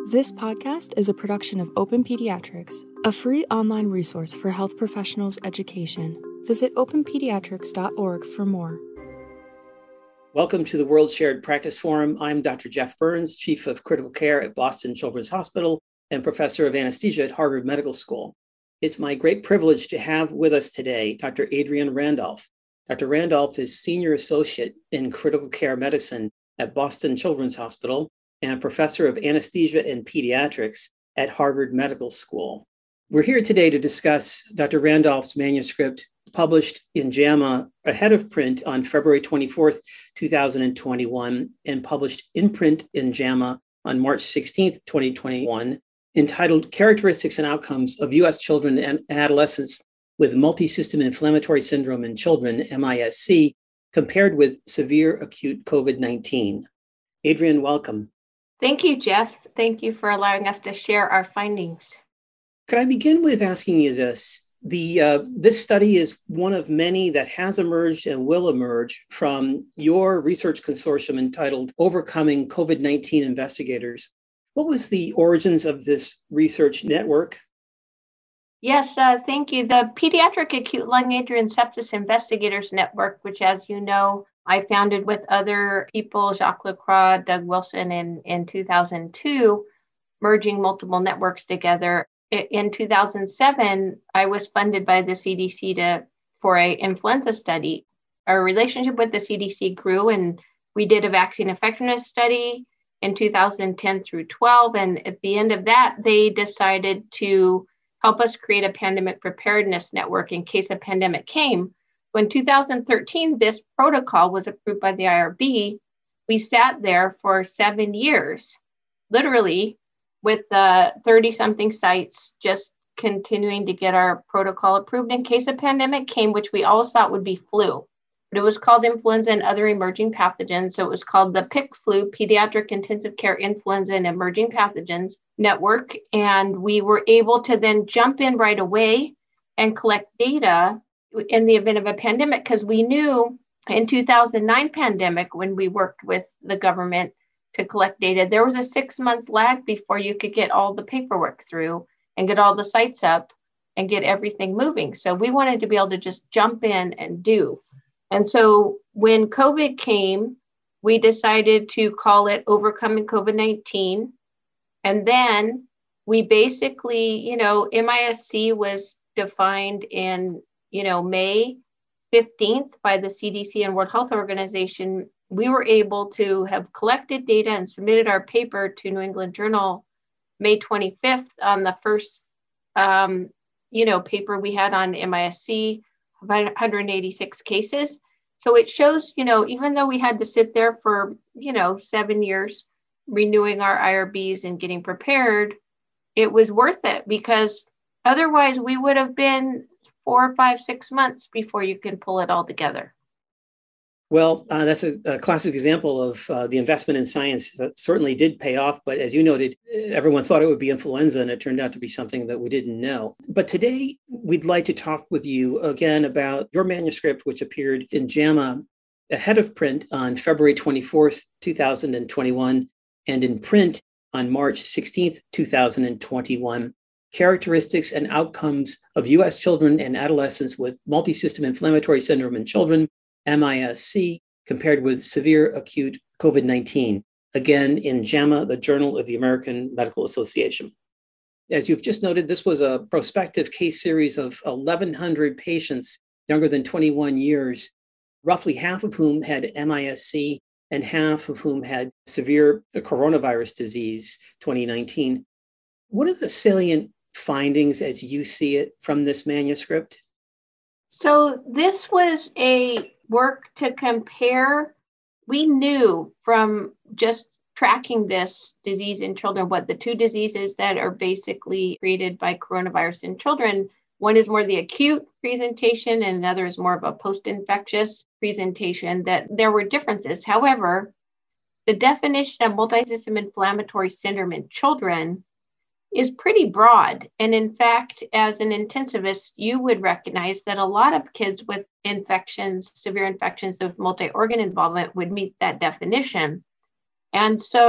This podcast is a production of Open Pediatrics, a free online resource for health professionals' education. Visit openpediatrics.org for more. Welcome to the World Shared Practice Forum. I'm Dr. Jeff Burns, Chief of Critical Care at Boston Children's Hospital and Professor of Anesthesia at Harvard Medical School. It's my great privilege to have with us today Dr. Adrienne Randolph. Dr. Randolph is Senior Associate in Critical Care Medicine at Boston Children's Hospital and a Professor of Anesthesia and Pediatrics at Harvard Medical School. We're here today to discuss Dr. Randolph's manuscript published in JAMA ahead of print on February 24th, 2021, and published in print in JAMA on March 16th, 2021, entitled Characteristics and Outcomes of U.S. Children and Adolescents with Multisystem Inflammatory Syndrome in Children, MISC, compared with severe acute COVID-19. Adrienne, welcome. Thank you, Jeff. Thank you for allowing us to share our findings. Could I begin with asking you this? This study is one of many that has emerged and will emerge from your research consortium entitled Overcoming COVID-19 Investigators. What was the origins of this research network? Yes, thank you. The Pediatric Acute Lung Injury and Sepsis Investigators Network, which, as you know, I founded with other people, Jacques Lacroix, Doug Wilson, in 2002, merging multiple networks together. In 2007, I was funded by the CDC for an influenza study. Our relationship with the CDC grew, and we did a vaccine effectiveness study in 2010 through 12. And at the end of that, they decided to help us create a pandemic preparedness network in case a pandemic came. When 2013, this protocol was approved by the IRB, we sat there for 7 years, literally, with 30-something sites just continuing to get our protocol approved in case a pandemic came, which we always thought would be flu. But it was called influenza and other emerging pathogens. So it was called the PIC-Flu, Pediatric Intensive Care Influenza and Emerging Pathogens Network. And we were able to then jump in right away and collect data in the event of a pandemic, because we knew in 2009 pandemic, when we worked with the government to collect data, there was a 6-month lag before you could get all the paperwork through and get all the sites up and get everything moving. So we wanted to be able to just jump in and do. And so when COVID came, we decided to call it Overcoming COVID-19. And then we basically, MISC was defined in, May 15th by the CDC and World Health Organization. We were able to have collected data and submitted our paper to New England Journal May 25th on the first, paper we had on MISC, 186 cases. So it shows, even though we had to sit there for, 7 years renewing our IRBs and getting prepared, it was worth it, because otherwise we would have been 4, 5, 6 months before you can pull it all together. Well, that's a classic example of the investment in science that certainly did pay off. But as you noted, everyone thought it would be influenza, and it turned out to be something that we didn't know. But today, we'd like to talk with you again about your manuscript, which appeared in JAMA ahead of print on February 24th, 2021, and in print on March 16th, 2021. Characteristics and Outcomes of U.S. Children and Adolescents with Multisystem Inflammatory Syndrome in Children, MISC, compared with severe acute COVID-19, again in JAMA, the Journal of the American Medical Association. As you've just noted, this was a prospective case series of 1,100 patients younger than 21 years, roughly half of whom had MISC and half of whom had severe coronavirus disease, 2019. What are the salient findings as you see it from this manuscript? So this was a work to compare. We knew from just tracking this disease in children what the two diseases that are basically created by coronavirus in children. One is more the acute presentation and another is more of a post-infectious presentation, that there were differences. However, the definition of multisystem inflammatory syndrome in children is pretty broad. And in fact, as an intensivist, you would recognize that a lot of kids with infections, severe infections with multi-organ involvement would meet that definition. And so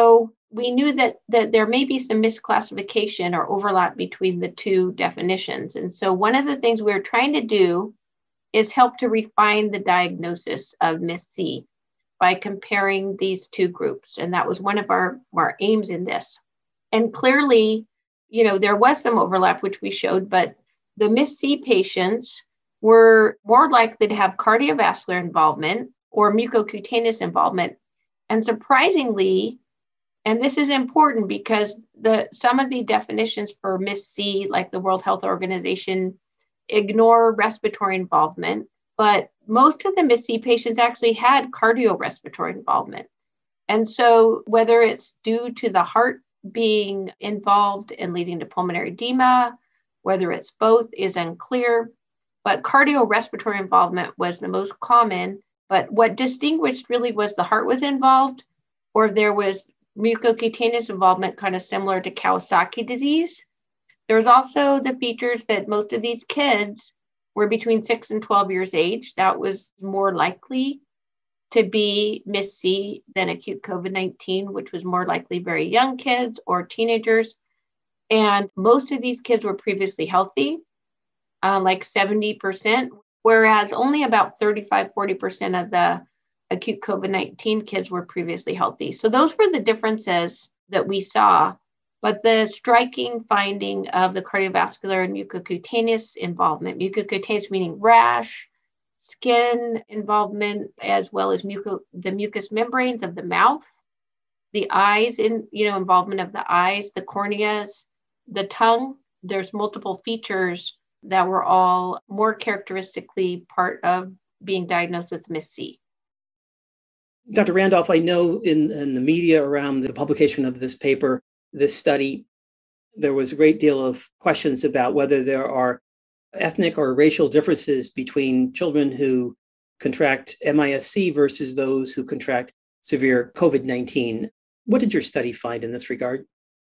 we knew that there may be some misclassification or overlap between the two definitions. And so one of the things we were trying to do is help to refine the diagnosis of MIS-C by comparing these two groups. And that was one of our aims in this. And clearly, there was some overlap, which we showed, but the MIS-C patients were more likely to have cardiovascular involvement or mucocutaneous involvement. And surprisingly, and this is important because some of the definitions for MIS-C, like the World Health Organization, ignore respiratory involvement, but most of the MIS-C patients actually had cardiorespiratory involvement. And so whether it's due to the heart being involved and leading to pulmonary edema, whether it's both is unclear, but cardiorespiratory involvement was the most common. But what distinguished really was the heart was involved, or if there was mucocutaneous involvement, kind of similar to Kawasaki disease. There's also the features that most of these kids were between 6 and 12 years age. That was more likely to be MIS-C than acute COVID-19, which was more likely very young kids or teenagers. And most of these kids were previously healthy, like 70%, whereas only about 35-40% of the acute COVID-19 kids were previously healthy. So those were the differences that we saw. But the striking finding of the cardiovascular and mucocutaneous involvement, mucocutaneous meaning rash, skin involvement, as well as the mucous membranes of the mouth, the eyes, involvement of the eyes, the corneas, the tongue. There's multiple features that were all more characteristically part of being diagnosed with MIS-C. Dr. Randolph, I know in the media around the publication of this paper, this study, there was a great deal of questions about whether there are ethnic or racial differences between children who contract MIS-C versus those who contract severe COVID-19. What did your study find in this regard?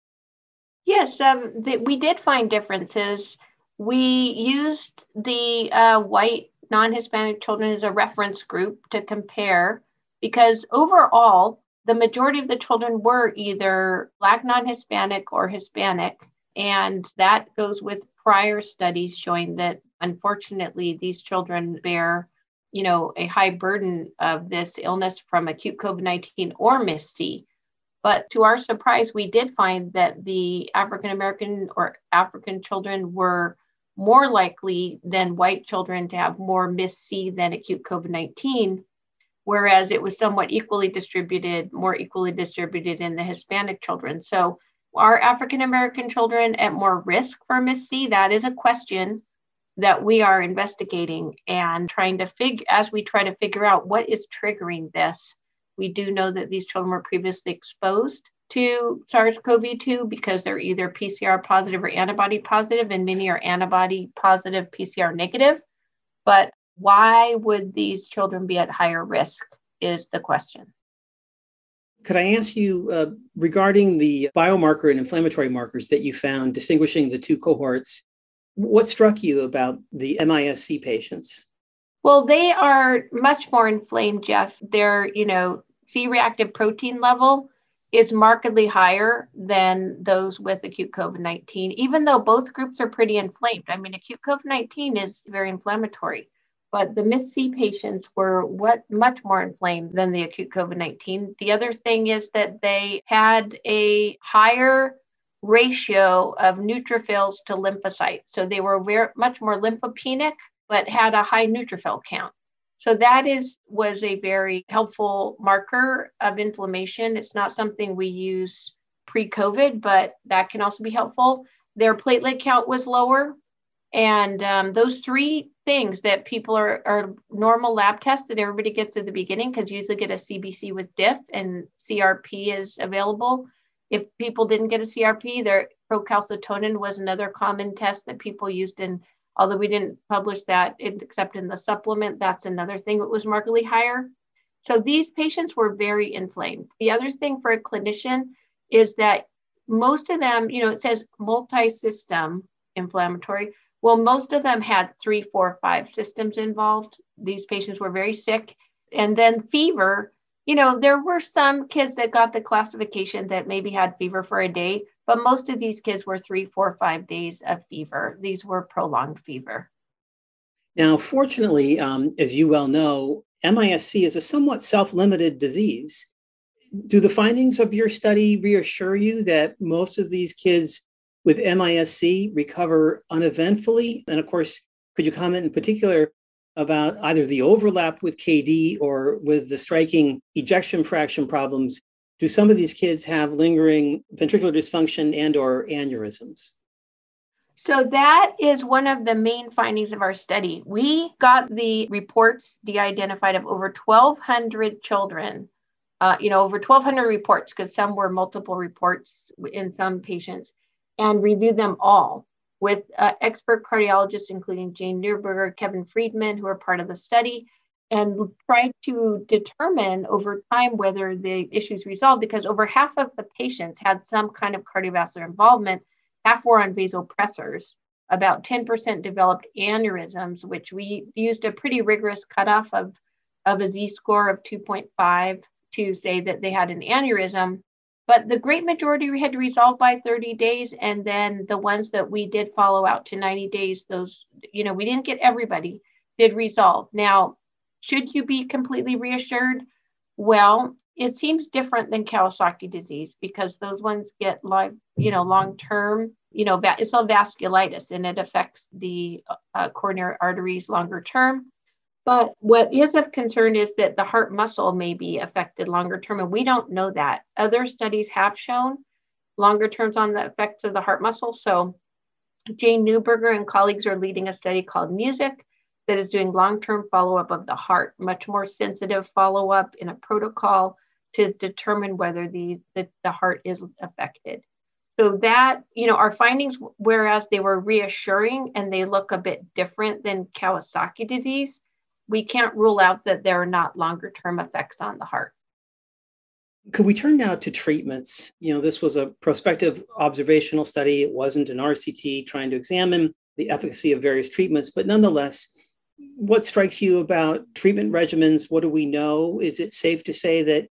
Yes, we did find differences. We used the white non-Hispanic children as a reference group to compare, because overall, the majority of the children were either Black non-Hispanic or Hispanic. And that goes with prior studies showing that, unfortunately, these children bear, a high burden of this illness from acute COVID-19 or MIS-C. But to our surprise, we did find that the African American or African children were more likely than white children to have more MIS-C than acute COVID-19, whereas it was somewhat more equally distributed in the Hispanic children. So are African American children at more risk for MIS-C? That is a question that we are investigating and trying to as we try to figure out what is triggering this. We do know that these children were previously exposed to SARS-CoV-2 because they're either PCR positive or antibody positive, and many are antibody positive, PCR negative. But why would these children be at higher risk is the question. Could I ask you regarding the biomarker and inflammatory markers that you found distinguishing the two cohorts, what struck you about the MIS-C patients? Well, they are much more inflamed, Jeff. Their, C-reactive protein level is markedly higher than those with acute COVID-19, even though both groups are pretty inflamed. I mean, acute COVID-19 is very inflammatory, but the MIS-C patients were much more inflamed than the acute COVID-19. The other thing is that they had a higher ratio of neutrophils to lymphocytes. So they were much more lymphopenic, but had a high neutrophil count. So that was a very helpful marker of inflammation. It's not something we use pre-COVID, but that can also be helpful. Their platelet count was lower. And those three things that people are normal lab tests that everybody gets at the beginning, because you usually get a CBC with diff and CRP is available. If people didn't get a CRP, their procalcitonin was another common test that people used although we didn't publish that except in the supplement, that's another thing that was markedly higher. So these patients were very inflamed. The other thing for a clinician is that most of them, it says multisystem inflammatory. Well, most of them had 3, 4, 5 systems involved. These patients were very sick. And then fever There were some kids that got the classification that maybe had fever for a day, but most of these kids were 3, 4, 5 days of fever. These were prolonged fever. Now, fortunately, as you well know, MIS-C is a somewhat self-limited disease. Do the findings of your study reassure you that most of these kids with MIS-C recover uneventfully? And of course, could you comment in particular about either the overlap with KD or with the striking ejection fraction problems? Do some of these kids have lingering ventricular dysfunction and or aneurysms? So that is one of the main findings of our study. We got the reports de-identified of over 1,200 children, over 1,200 reports, because some were multiple reports in some patients, and reviewed them all with expert cardiologists, including Jane Neuberger, Kevin Friedman, who are part of the study, and tried to determine over time whether the issues resolved, because over half of the patients had some kind of cardiovascular involvement. Half were on vasopressors. About 10% developed aneurysms, which we used a pretty rigorous cutoff of a Z-score of 2.5 to say that they had an aneurysm. But the great majority had to resolve by 30 days. And then the ones that we did follow out to 90 days, those, we didn't get everybody, did resolve. Now, should you be completely reassured? Well, it seems different than Kawasaki disease, because those ones get long-term, it's all vasculitis, and it affects the coronary arteries longer term. But what is of concern is that the heart muscle may be affected longer term, and we don't know that. Other studies have shown longer terms on the effects of the heart muscle. So Jane Neuberger and colleagues are leading a study called MUSIC that is doing long-term follow-up of the heart, much more sensitive follow-up in a protocol to determine whether the heart is affected. So that, our findings, whereas they were reassuring and they look a bit different than Kawasaki disease, we can't rule out that there are not longer term effects on the heart. Could we turn now to treatments? This was a prospective observational study. It wasn't an RCT trying to examine the efficacy of various treatments, but nonetheless, what strikes you about treatment regimens? What do we know? Is it safe to say that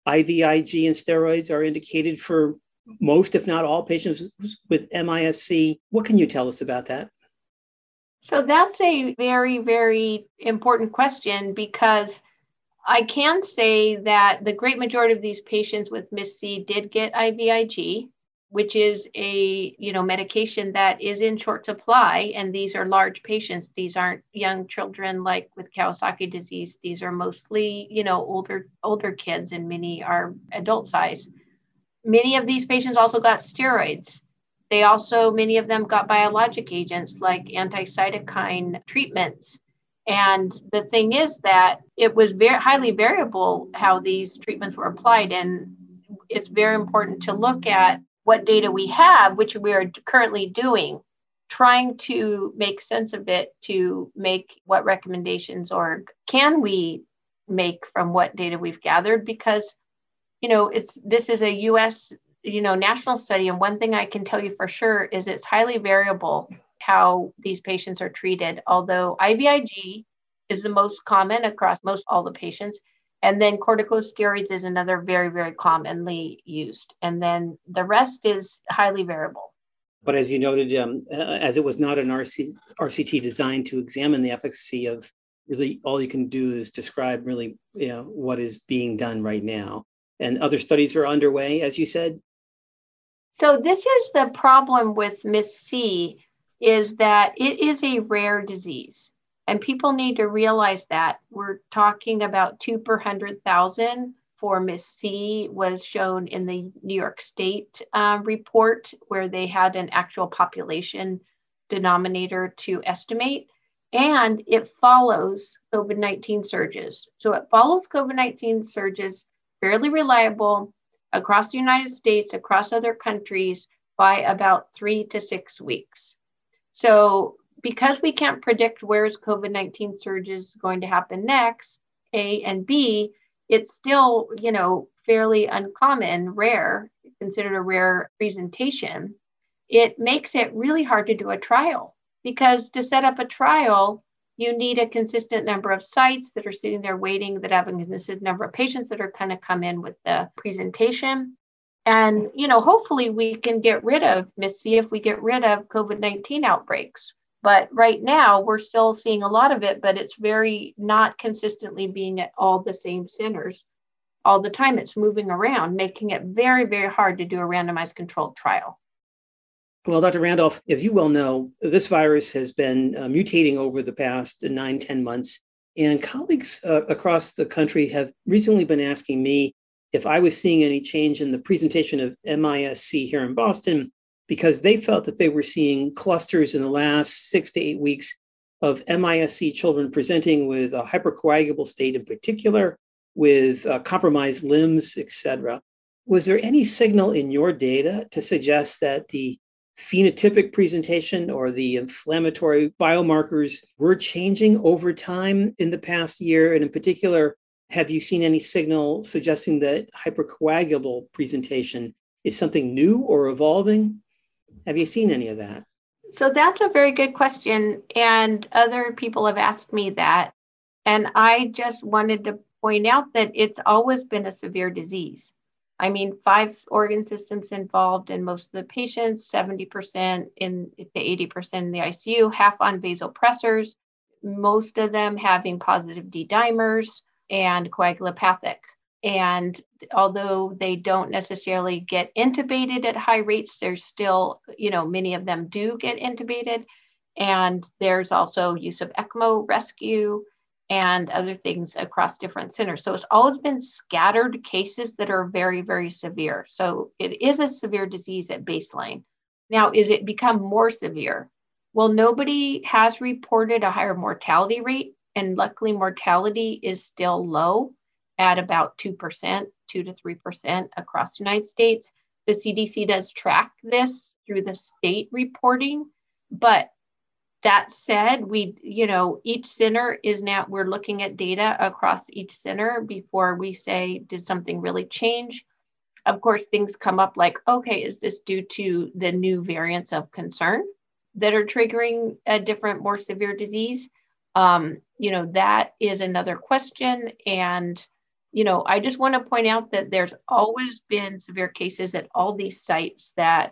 IVIG and steroids are indicated for most, if not all, patients with MIS-C? What can you tell us about that? So that's a very, very important question, because I can say that the great majority of these patients with MIS-C did get IVIG, which is a medication that is in short supply. And these are large patients. These aren't young children like with Kawasaki disease. These are mostly, older kids, and many are adult size. Many of these patients also got steroids. Many of them got biologic agents like anti-cytokine treatments. And the thing is that it was very highly variable how these treatments were applied. And it's very important to look at what data we have, which we are currently doing, trying to make sense of it to make what recommendations or can we make from what data we've gathered, because, this is a US, national study. And one thing I can tell you for sure is it's highly variable how these patients are treated, although IVIG is the most common across most all the patients. And then corticosteroids is another very, very commonly used. And then the rest is highly variable. But as you noted, as it was not an RCT designed to examine the efficacy of, really all you can do is describe really what is being done right now. And other studies are underway, as you said. So this is the problem with MIS-C, is that it is a rare disease. And people need to realize that. We're talking about 2 per 100,000 for MIS-C was shown in the New York State report, where they had an actual population denominator to estimate. And it follows COVID-19 surges. So it follows COVID-19 surges, fairly reliable across the United States, across other countries by about 3 to 6 weeks. So because we can't predict where is COVID-19 surges going to happen next, A, and B, it's still, fairly uncommon, rare, considered a rare presentation. It makes it really hard to do a trial, because to set up a trial, You need a consistent number of sites that are sitting there waiting, that have a consistent number of patients that are kind of come in with the presentation. And, hopefully we can see if we get rid of COVID-19 outbreaks. But right now we're still seeing a lot of it, but it's very not consistently being at all the same centers all the time. It's moving around, making it very, very hard to do a randomized controlled trial. Well, Dr. Randolph, as you well know, this virus has been mutating over the past 9-10 months. And colleagues across the country have recently been asking me if I was seeing any change in the presentation of MISC here in Boston, because they felt that they were seeing clusters in the last 6 to 8 weeks of MISC children presenting with a hypercoagulable state in particular, with compromised limbs, et cetera. Was there any signal in your data to suggest that the phenotypic presentation or the inflammatory biomarkers were changing over time in the past year? And in particular, have you seen any signal suggesting that hypercoagulable presentation is something new or evolving? Have you seen any of that? So that's a very good question. And other people have asked me that. And I just wanted to point out that it's always been a severe disease. 5 organ systems involved in most of the patients, 70% in the 80% in the ICU, half on vasopressors, most of them having positive D dimers and coagulopathic. And although they don't necessarily get intubated at high rates, there's still, many of them do get intubated. And there's also use of ECMO rescue and other things across different centers. So it's always been scattered cases that are very, very severe. So it is a severe disease at baseline. Now, is it become more severe? Well, nobody has reported a higher mortality rate, and luckily mortality is still low at about 2%, 2 to 3% across the United States. The CDC does track this through the state reporting, but that said, each center we're looking at data across each center before we say, did something really change? Of course, things come up like, okay, is this due to the new variants of concern that are triggering a different, more severe disease? That is another question. And, I just want to point out that there's always been severe cases at all these sites that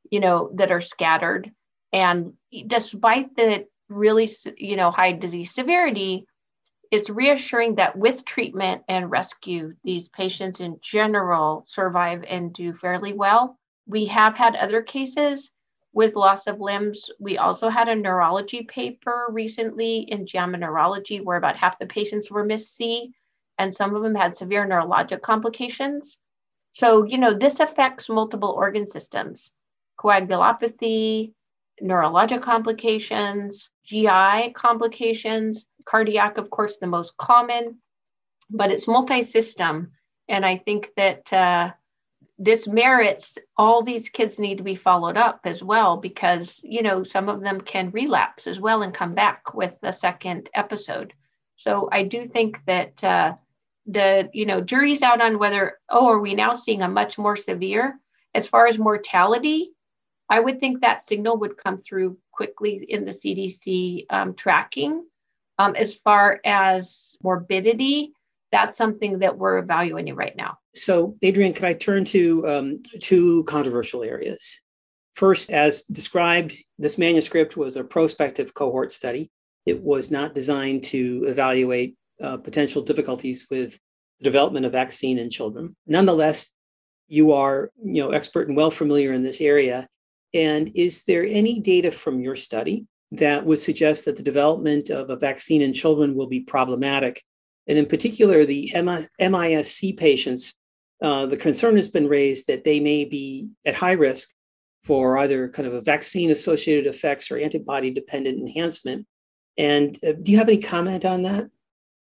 are scattered. And despite the really, high disease severity, it's reassuring that with treatment and rescue, these patients in general survive and do fairly well. We have had other cases with loss of limbs. We also had a neurology paper recently in JAMA Neurology where about half the patients were MIS-C, and some of them had severe neurologic complications. So, this affects multiple organ systems, coagulopathy, neurologic complications, GI complications, cardiac, of course, the most common, but it's multisystem. And I think that this merits all these kids need to be followed up as well, because, some of them can relapse as well and come back with a second episode. So I do think that the jury's out on whether, are we now seeing a much more severe? As far as mortality, I would think that signal would come through quickly in the CDC tracking. As far as morbidity, that's something that we're evaluating right now. So, Adrienne, can I turn to two controversial areas? First, as described, this manuscript was a prospective cohort study. It was not designed to evaluate potential difficulties with the development of vaccine in children. Nonetheless, you are expert and well familiar in this area. And is there any data from your study that would suggest that the development of a vaccine in children will be problematic? And in particular, the MISC patients, the concern has been raised that they may be at high risk for either kind of a vaccine-associated effects or antibody-dependent enhancement. And do you have any comment on that?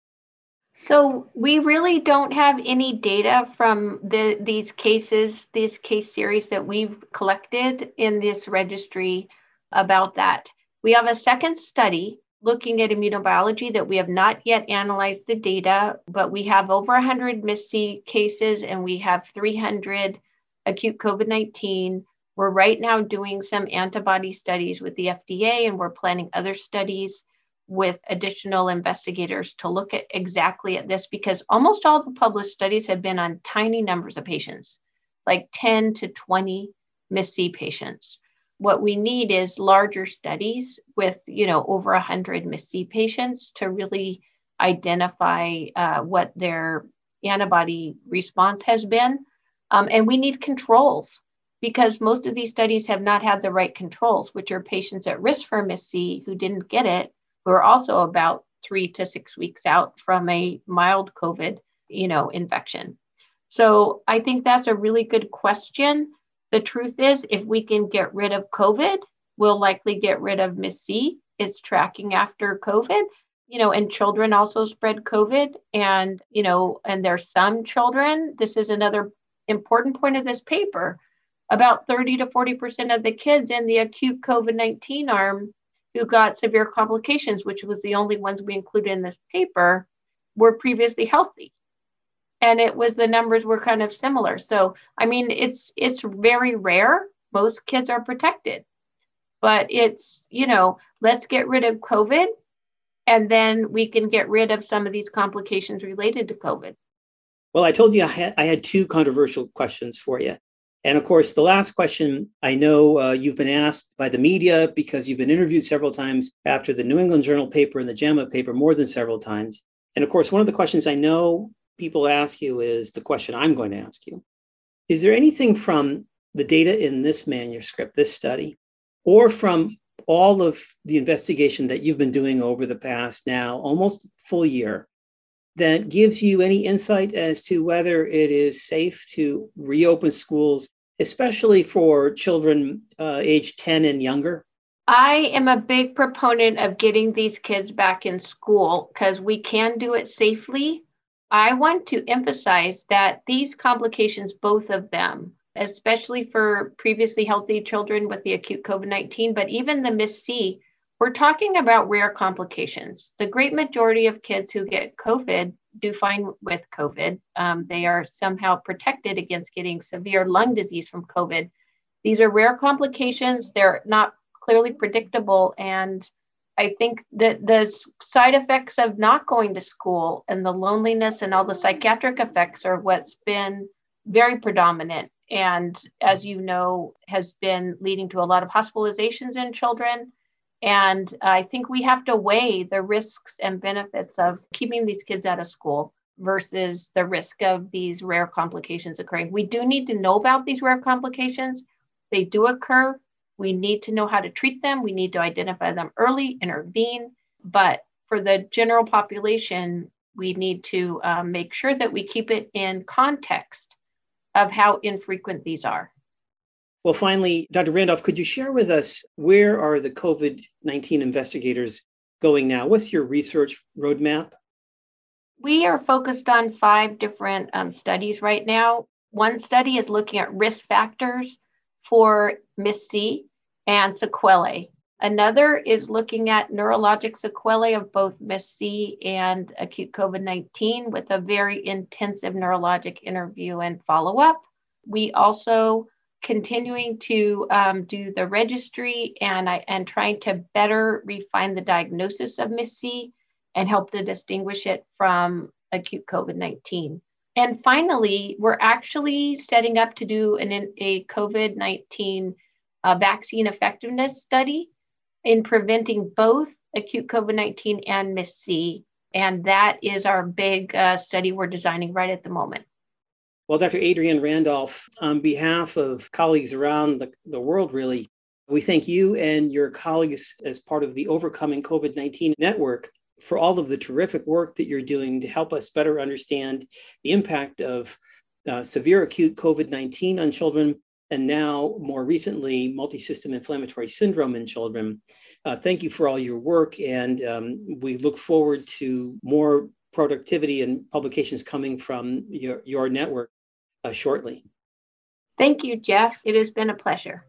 So we really don't have any data from these case series that we've collected in this registry about that. We have a second study looking at immunobiology that we have not yet analyzed the data, but we have over 100 MIS-C cases and we have 300 acute COVID-19. We're right now doing some antibody studies with the FDA and we're planning other studies. with additional investigators to look at exactly at this, because almost all the published studies have been on tiny numbers of patients, like 10 to 20 MIS-C patients. What we need is larger studies with, over 100 MIS-C patients to really identify what their antibody response has been. And we need controls, because most of these studies have not had the right controls, which are patients at risk for MIS-C who didn't get it, who are also about 3 to 6 weeks out from a mild COVID, infection. So I think that's a really good question. The truth is, if we can get rid of COVID, we'll likely get rid of MIS-C. It's tracking after COVID, and children also spread COVID. And, and there's some children, this is another important point of this paper, about 30 to 40% of the kids in the acute COVID-19 arm who got severe complications, which was the only ones we included in this paper, were previously healthy. And the numbers were kind of similar. So, it's very rare. Most kids are protected, but let's get rid of COVID, and then we can get rid of some of these complications related to COVID. Well, I told you I had two controversial questions for you. And of course, the last question, I know you've been asked by the media because you've been interviewed several times after the New England Journal paper and the JAMA paper, more than several times. And of course, one of the questions I know people ask you is the question I'm going to ask you. Is there anything from the data in this manuscript, this study, or from all of the investigation that you've been doing over the past now almost full year that gives you any insight as to whether it is safe to reopen schools, especially for children aged 10 and younger? I am a big proponent of getting these kids back in school because we can do it safely. I want to emphasize that these complications, both of them, especially for previously healthy children with the acute COVID-19, but even the MIS-C, we're talking about rare complications. The great majority of kids who get COVID do fine with COVID. They are somehow protected against getting severe lung disease from COVID. These are rare complications. They're not clearly predictable. And I think that the side effects of not going to school and the loneliness and all the psychiatric effects are what's been very predominant. And as you know, has been leading to a lot of hospitalizations in children. And I think we have to weigh the risks and benefits of keeping these kids out of school versus the risk of these rare complications occurring. We do need to know about these rare complications. They do occur. We need to know how to treat them. We need to identify them early, intervene. But for the general population, we need to make sure that we keep it in context of how infrequent these are. Well, finally, Dr. Randolph, could you share with us where are the COVID-19 investigators going now? What's your research roadmap? We are focused on 5 different studies right now. One study is looking at risk factors for MIS-C and sequelae. Another is looking at neurologic sequelae of both MIS-C and acute COVID-19 with a very intensive neurologic interview and follow-up. We also continuing to do the registry and trying to better refine the diagnosis of MIS-C and help to distinguish it from acute COVID-19. And finally, we're actually setting up to do a COVID-19 vaccine effectiveness study in preventing both acute COVID-19 and MIS-C. And that is our big study we're designing right at the moment. Well, Dr. Adrienne Randolph, on behalf of colleagues around the world, really, we thank you and your colleagues as part of the Overcoming COVID-19 Network for all of the terrific work that you're doing to help us better understand the impact of severe acute COVID-19 on children, and now more recently, multisystem inflammatory syndrome in children. Thank you for all your work, and we look forward to more productivity and publications coming from your network shortly. Thank you, Jeff. It has been a pleasure.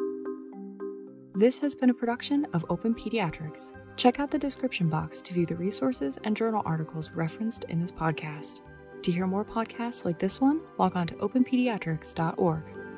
This has been a production of Open Pediatrics. Check out the description box to view the resources and journal articles referenced in this podcast. To hear more podcasts like this one, log on to openpediatrics.org.